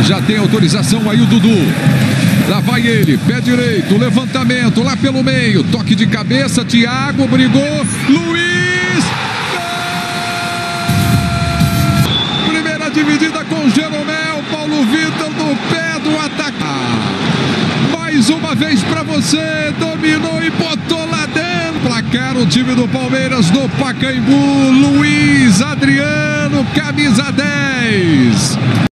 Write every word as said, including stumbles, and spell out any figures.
Já tem autorização aí o Dudu. Lá vai ele, pé direito, levantamento lá pelo meio, toque de cabeça, Thiago brigou, Luiz! Gol! Primeira dividida com Jeromel, Paulo Vitor no pé do ataque. Mais uma vez para você, dominou e botou lá dentro. Placar o time do Palmeiras no Pacaembu, Luiz Adriano, camisa dez.